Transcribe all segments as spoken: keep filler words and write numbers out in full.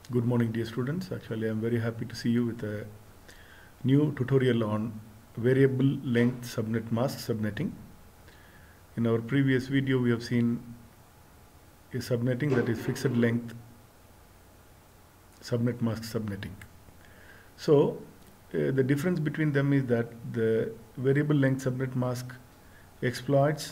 Good morning, dear students. Actually, I'm very happy to see you with a new tutorial on variable length subnet mask subnetting. In our previous video, we have seen a subnetting that is fixed length subnet mask subnetting. So, uh, the difference between them is that the variable length subnet mask exploits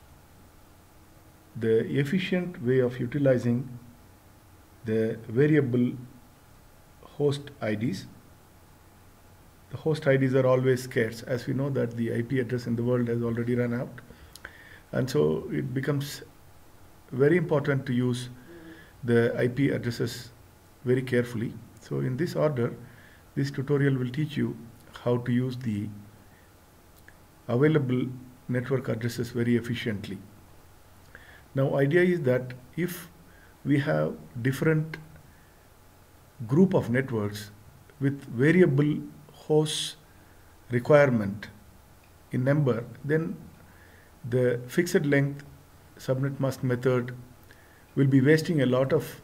the efficient way of utilizing the variable host I Ds. The host I Ds are always scarce, as we know that the I P address in the world has already run out, and so it becomes very important to use the I P addresses very carefully. So in this order, this tutorial will teach you how to use the available network addresses very efficiently. Now, idea is that if we have different group of networks with variable host requirement in number, then the fixed length subnet mask method will be wasting a lot of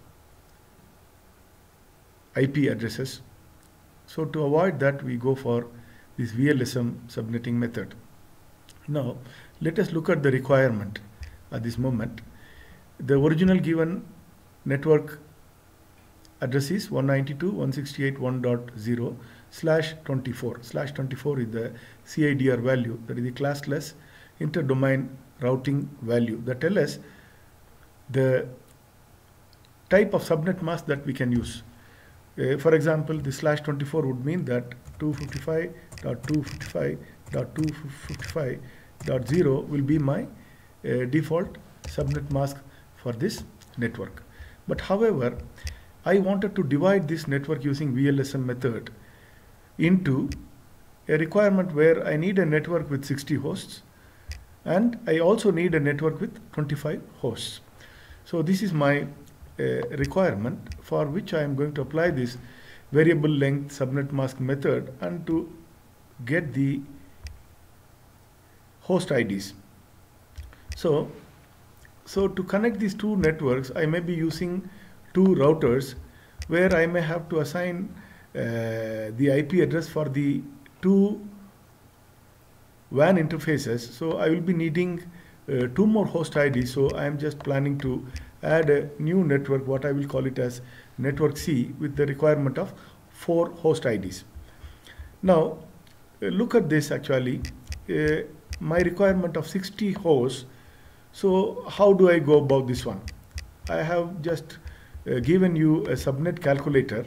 I P addresses. So to avoid that, we go for this V L S M subnetting method. Now, let us look at the requirement at this moment. The original given network address is one ninety-two dot one sixty-eight dot one dot zero slash twenty-four. Slash twenty-four is the C I D R value, that is the classless interdomain routing value that tells us the type of subnet mask that we can use. Uh, for example, the slash twenty-four would mean that two fifty-five dot two fifty-five dot two fifty-five dot zero will be my uh, default subnet mask for this network. But however, I wanted to divide this network using V L S M method into a requirement where I need a network with sixty hosts and I also need a network with twenty-five hosts. So this is my uh, requirement for which I am going to apply this variable length subnet mask method and to get the host I Ds. So So to connect these two networks, I may be using two routers where I may have to assign uh, the I P address for the two W A N interfaces. So I will be needing uh, two more host I Ds. So I am just planning to add a new network, what I will call it as network C, with the requirement of four host I Ds. Now, uh, look at this actually. Uh, my requirement of sixty hosts. So how do I go about this one? I have just uh, given you a subnet calculator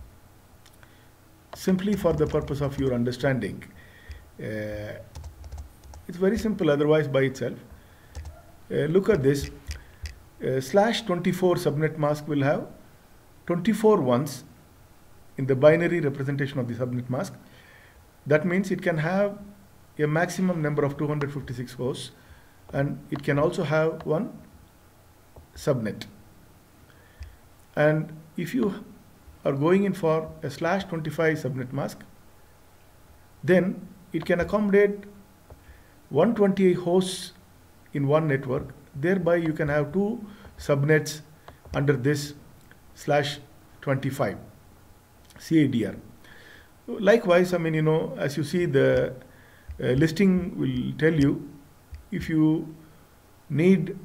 simply for the purpose of your understanding. Uh, it's very simple otherwise by itself. Uh, look at this. Uh, slash twenty-four subnet mask will have twenty-four ones in the binary representation of the subnet mask. That means it can have a maximum number of two hundred fifty-six hosts, and it can also have one subnet. And if you are going in for a slash twenty-five subnet mask, then it can accommodate one hundred twenty-eight hosts in one network. Thereby you can have two subnets under this slash twenty-five C I D R. Likewise, I mean, you know, as you see, the uh, listing will tell you if you need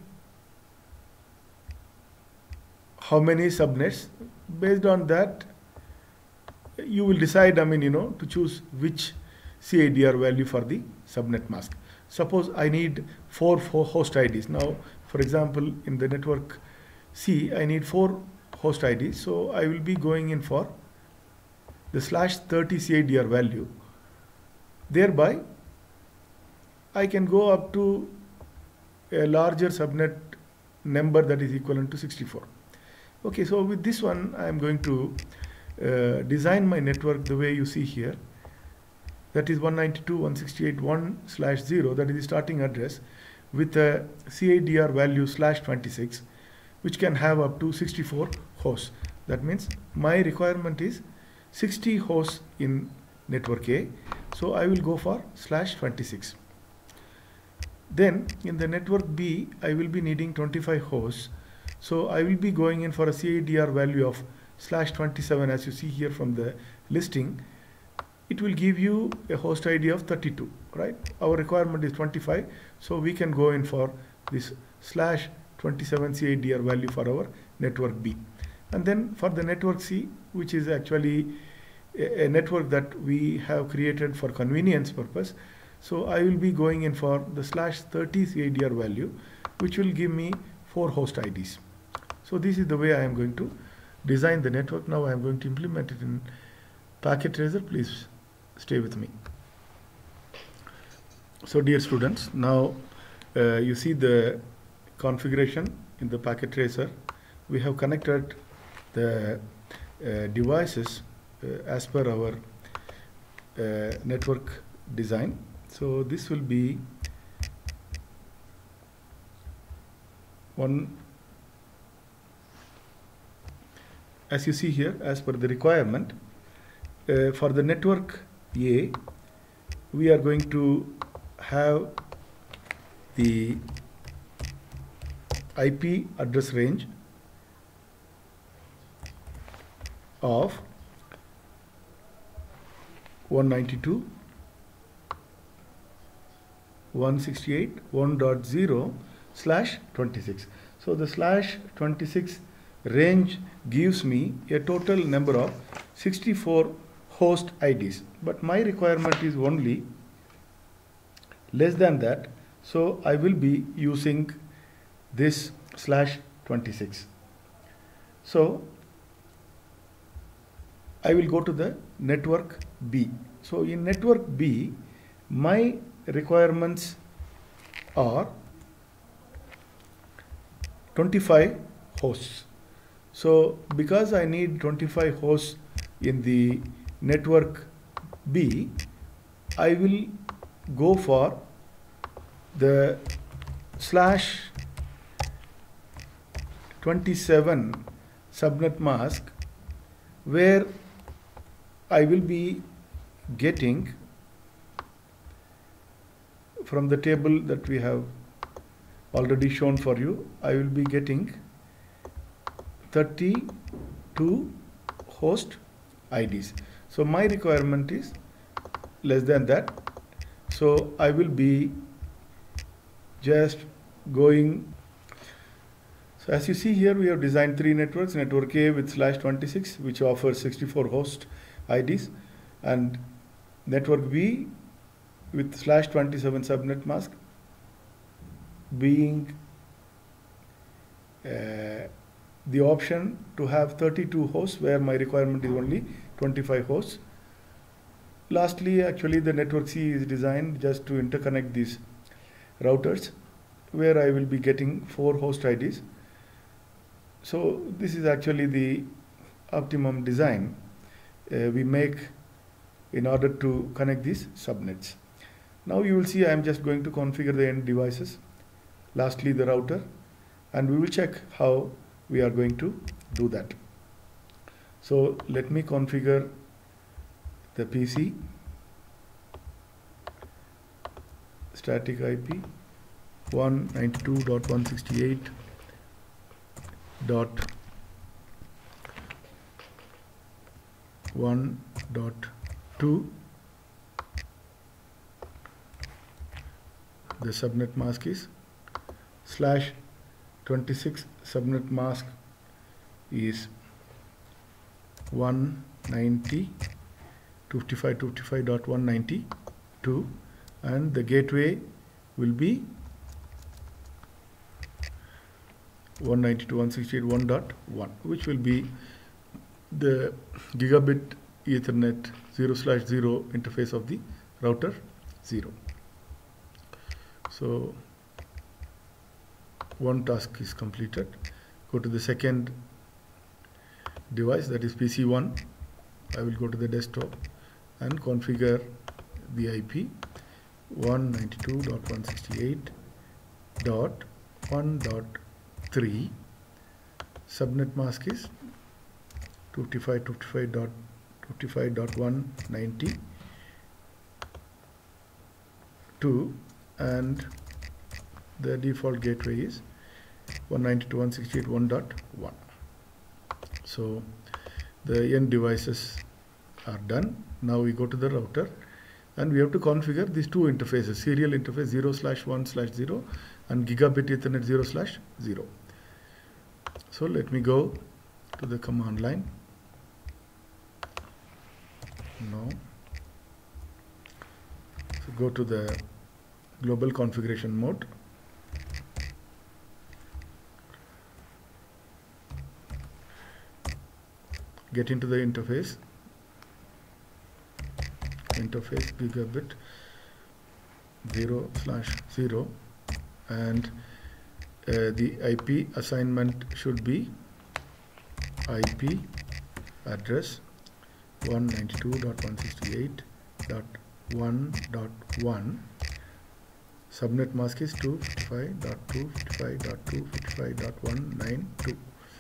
how many subnets. Based on that, you will decide, I mean, you know, to choose which C I D R value for the subnet mask. Suppose I need four, four host I Ds. Now, for example, in the network C, I need four host I Ds. So I will be going in for the slash thirty C I D R value. Thereby, I can go up to a larger subnet number that is equivalent to sixty-four. Okay, so with this one, I am going to uh, design my network the way you see here. That is one ninety-two dot one sixty-eight dot one slash zero, that is the starting address, with a C I D R value slash twenty-six, which can have up to sixty-four hosts. That means my requirement is sixty hosts in network A. So I will go for slash twenty-six. Then in the network B, I will be needing twenty-five hosts. So I will be going in for a C I D R value of slash twenty-seven, as you see here from the listing, it will give you a host I D of thirty-two, right? Our requirement is twenty-five, so we can go in for this slash twenty-seven C I D R value for our network B. And then for the network C, which is actually a, a network that we have created for convenience purpose, so I will be going in for the slash thirty C I D R value, which will give me four host I Ds. So this is the way I am going to design the network. Now I am going to implement it in Packet Tracer. Please stay with me. So dear students, now uh, you see the configuration in the Packet Tracer. We have connected the uh, devices uh, as per our uh, network design. So this will be one, as you see here, as per the requirement. Uh, for the network A, we are going to have the I P address range of one ninety-two dot one sixty-eight dot one dot zero slash twenty-six. So the slash twenty-six range gives me a total number of sixty-four host I Ds, but my requirement is only less than that, so I will be using this slash twenty-six. So I will go to the network B. So in network B, my requirements are twenty-five hosts. So because I need twenty-five hosts in the network B, I will go for the slash twenty-seven subnet mask, where I will be getting from the table that we have already shown for you, I will be getting thirty-two host I Ds. So my requirement is less than that. So I will be just going. So as you see here, we have designed three networks: network A with slash twenty-six, which offers sixty-four host I Ds, and network B with slash twenty-seven subnet mask, being uh, the option to have thirty-two hosts, where my requirement is only twenty-five hosts. Lastly, actually the network C is designed just to interconnect these routers, where I will be getting four host I Ds. So this is actually the optimum design uh, we make in order to connect these subnets. Now you will see I am just going to configure the end devices, lastly the router, and we will check how we are going to do that. So let me configure the P C, static I P one ninety-two dot one sixty-eight dot one dot two. The subnet mask is slash twenty-six, subnet mask is one ninety dot fifty-five dot fifty-five dot one ninety-two, and the gateway will be one ninety-two dot one sixty-eight dot one dot one, which will be the gigabit Ethernet zero slash zero interface of the router zero. So one task is completed. Go to the second device, that is P C one. I will go to the desktop and configure the I P one ninety-two dot one sixty-eight dot one dot three. Subnet mask is two fifty-five dot two fifty-five dot two fifty-five dot one ninety-two, and the default gateway is one ninety-two dot one sixty-eight dot one dot one. So The end devices are done. Now we go to the router and we have to configure these two interfaces, serial interface zero slash one slash zero and gigabit Ethernet zero slash zero. So let me go to the command line. No. So go to the global configuration mode. Get into the interface. Interface gigabit zero slash zero, and uh, the I P assignment should be I P address one ninety-two dot one sixty-eight dot one dot one. Subnet mask is two fifty-five dot two fifty-five dot two fifty-five dot one ninety-two,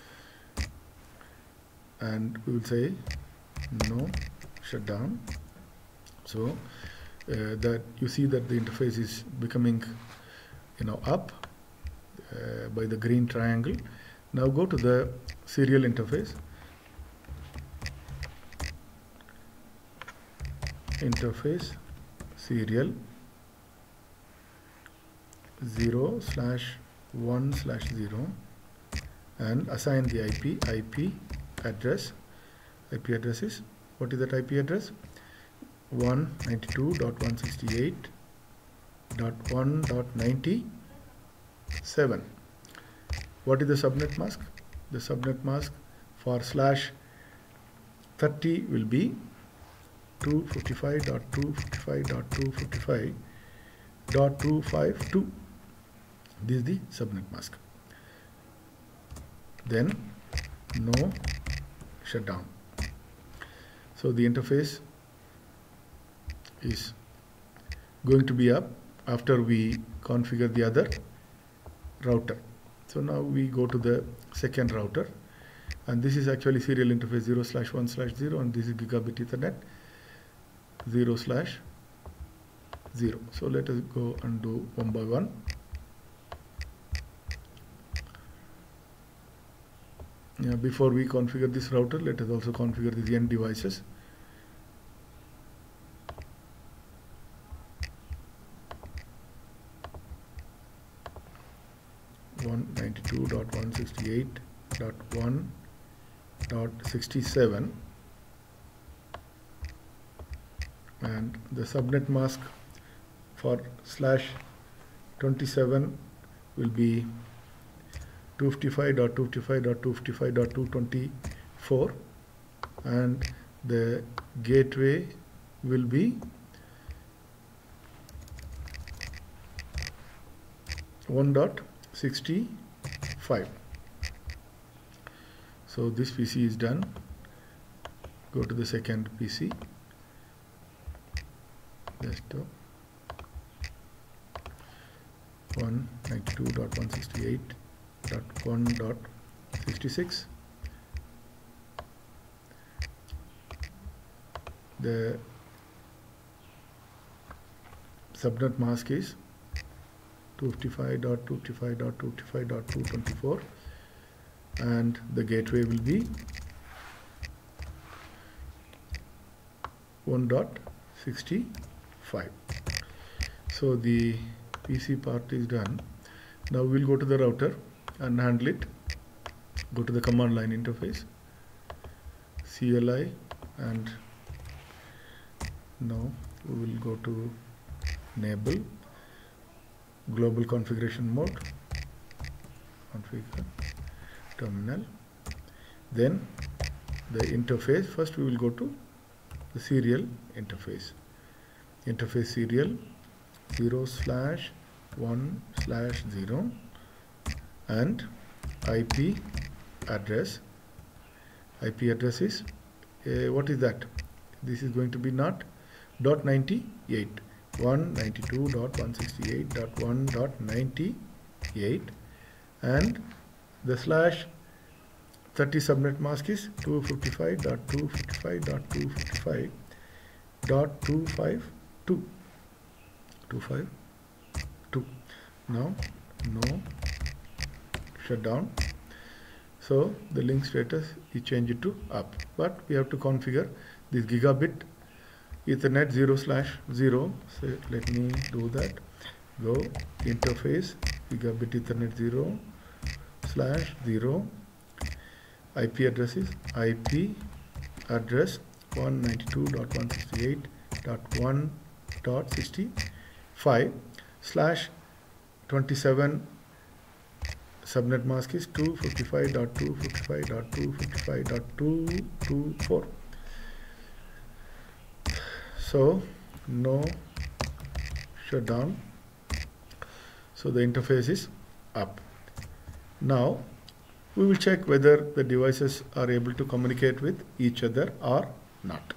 and we will say no shutdown. So uh, that you see that the interface is becoming, you know, up uh, by the green triangle. Now go to the serial interface. Interface serial zero slash one slash zero and assign the I P. I P address. I P address is, what is that I P address? one ninety-two dot one sixty-eight dot one dot ninety-seven. What is the subnet mask? The subnet mask for slash thirty will be two fifty-five dot two fifty-five dot two fifty-five dot two fifty-two. This is the subnet mask. Then no shutdown. So the interface is going to be up after we configure the other router. So now we go to the second router, and this is actually serial interface zero slash one slash zero, and this is gigabit Ethernet zero slash zero. So let us go and do one by one. Now before we configure this router, let us also configure these end devices. one ninety-two dot one sixty-eight dot one dot sixty-seven, and the subnet mask for slash twenty-seven will be two fifty-five dot two fifty-five dot two fifty-five dot two twenty-four, and the gateway will be one dot sixty-five. So this P C is done. Go to the second P C. Desktop. one ninety-two dot one sixty-eight dot one dot sixty-six. The subnet mask is two fifty-five dot two fifty-five dot two fifty-five dot two twenty-four, and the gateway will be one dot sixty-five. So the P C part is done. Now we'll go to the router and handle it. Go to the command line interface, C L I, and now we will go to enable global configuration mode, configure terminal. Then the interface, first we will go to the serial interface. Interface serial zero slash one slash zero and I P address. I P address is uh, what is that? This is going to be not dot ninety-eight. one ninety-two dot one sixty-eight dot one dot ninety-eight, and the slash thirty subnet mask is two fifty-five dot two fifty-five dot two fifty-five dot two fifty-two. two fifty-two. Now no shutdown. So the link status is changed to up, but we have to configure this gigabit Ethernet zero slash zero. So let me do that. Go interface gigabit Ethernet zero slash zero. I P address is I P address one ninety-two dot one sixty-eight dot one dot sixty-five slash twenty-seven. Subnet mask is two fifty-five dot two fifty-five dot two fifty-five dot two twenty-four. So no shutdown. So the interface is up. Now we will check whether the devices are able to communicate with each other or not.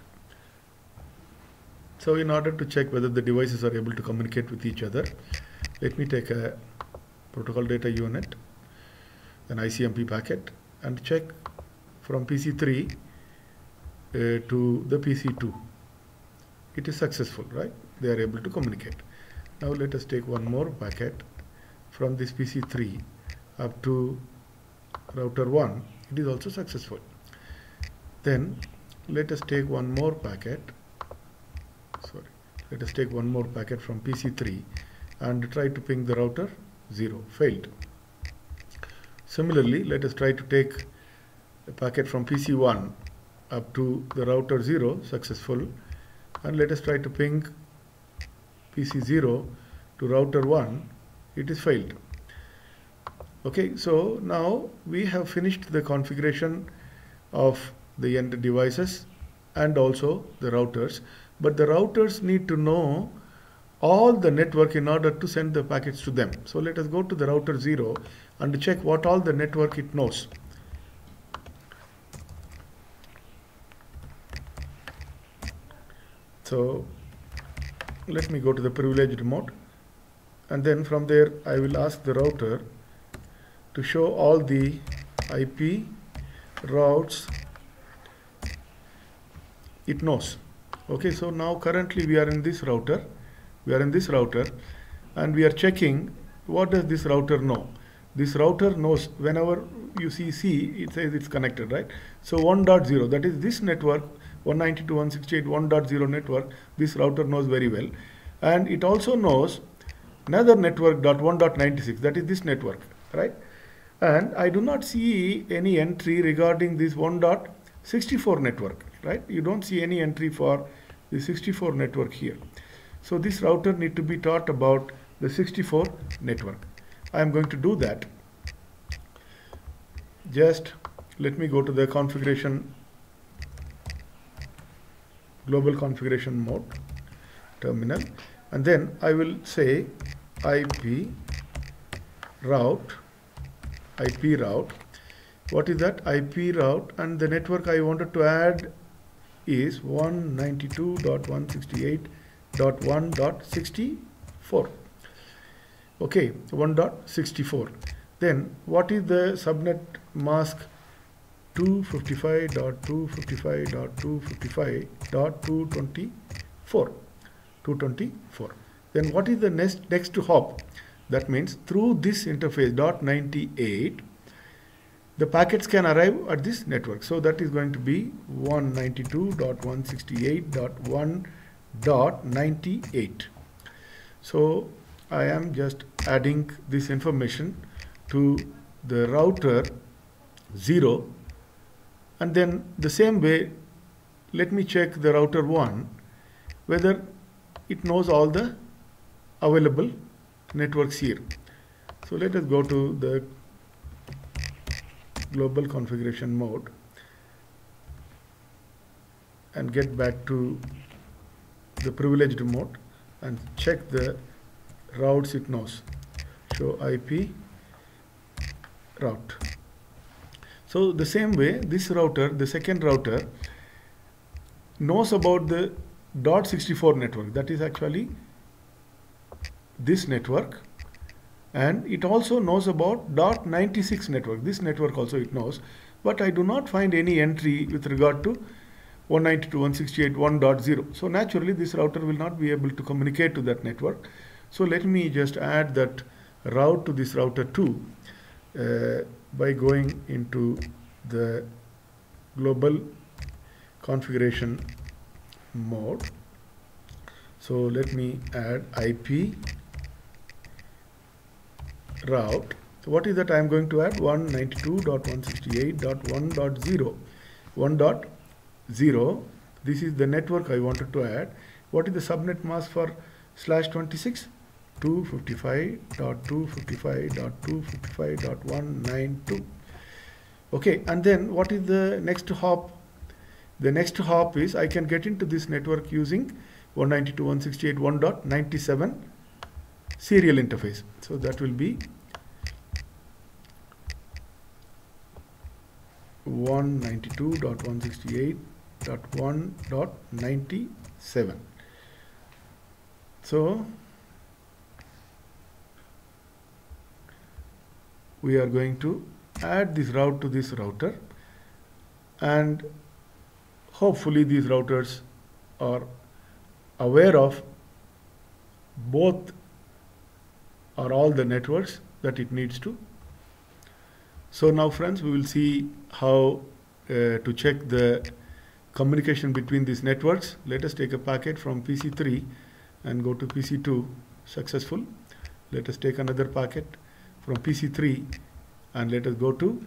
So in order to check whether the devices are able to communicate with each other, let me take a protocol data unit, an I C M P packet, and check from P C three uh, to the P C two. It is successful, right? They are able to communicate. Now let us take one more packet from this P C three up to router one. It is also successful. Then let us take one more packet. Sorry, let us take one more packet from P C three and try to ping the router zero. Failed. Similarly, let us try to take a packet from P C one up to the router zero. Successful. And let us try to ping P C zero to router one. It is failed. Okay, so now we have finished the configuration of the end devices and also the routers, but the routers need to know all the network in order to send the packets to them. So let us go to the router zero and check what all the network it knows. So let me go to the privileged mode, and then from there I will ask the router to show all the I P routes it knows. Okay, so now currently we are in this router. We are in this router and we are checking what does this router know. This router knows whenever you see C, it says it's connected, right? So one dot zero, that is this network, one ninety-two dot one sixty-eight one dot zero network, this router knows very well. And it also knows another network dot one dot ninety-six, that is this network, right? And I do not see any entry regarding this one dot sixty-four network, right? You don't see any entry for the sixty-four network here. So this router need to be taught about the sixty-four network. I am going to do that. Just let me go to the configuration, global configuration mode, terminal, and then I will say I P route, I P route. What is that? I P route, and the network I wanted to add is one ninety-two dot one sixty-eight dot one dot sixty-four. Okay, one dot sixty-four. Then what is the subnet mask? two fifty-five dot two fifty-five dot two fifty-five dot two twenty-four. two twenty-four. Then what is the next next hop? That means through this interface dot ninety-eight, the packets can arrive at this network. So that is going to be one ninety-two dot one sixty-eight dot one dot ninety-eight. So I am just adding this information to the router zero, and then the same way let me check the router one whether it knows all the available networks here. So let us go to the global configuration mode and get back to the privileged mode and check the routes it knows. Show I P route. So the same way this router, the second router, knows about the dot sixty-four network, that is actually this network, and it also knows about dot ninety-six network, this network also it knows, but I do not find any entry with regard to one ninety-two dot one sixty-eight dot one dot zero. So naturally this router will not be able to communicate to that network. So let me just add that route to this router two. Uh, by going into the global configuration mode. So let me add I P route. So what is that I am going to add? one ninety-two dot one sixty-eight dot one dot zero. one dot zero. This is the network I wanted to add. What is the subnet mask for slash twenty-six? two fifty-five dot two fifty-five dot two fifty-five dot one ninety-two. Okay, and then what is the next hop? The next hop is I can get into this network using one ninety-two dot one sixty-eight dot one dot ninety-seven serial interface. So that will be one ninety-two dot one sixty-eight dot one dot ninety-seven. So we are going to add this route to this router, and hopefully these routers are aware of both or all the networks that it needs to. So now friends, we will see how uh, to check the communication between these networks. Let us take a packet from P C three and go to P C two, successful. Let us take another packet from P C three and let us go to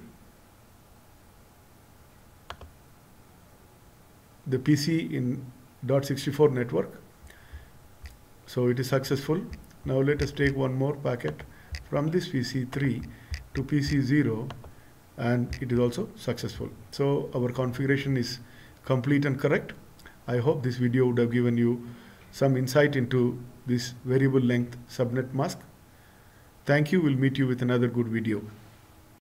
the P C in dot sixty-four network. So it is successful. Now let us take one more packet from this P C three to P C zero, and it is also successful. So our configuration is complete and correct. I hope this video would have given you some insight into this variable length subnet mask. Thank you. We'll meet you with another good video.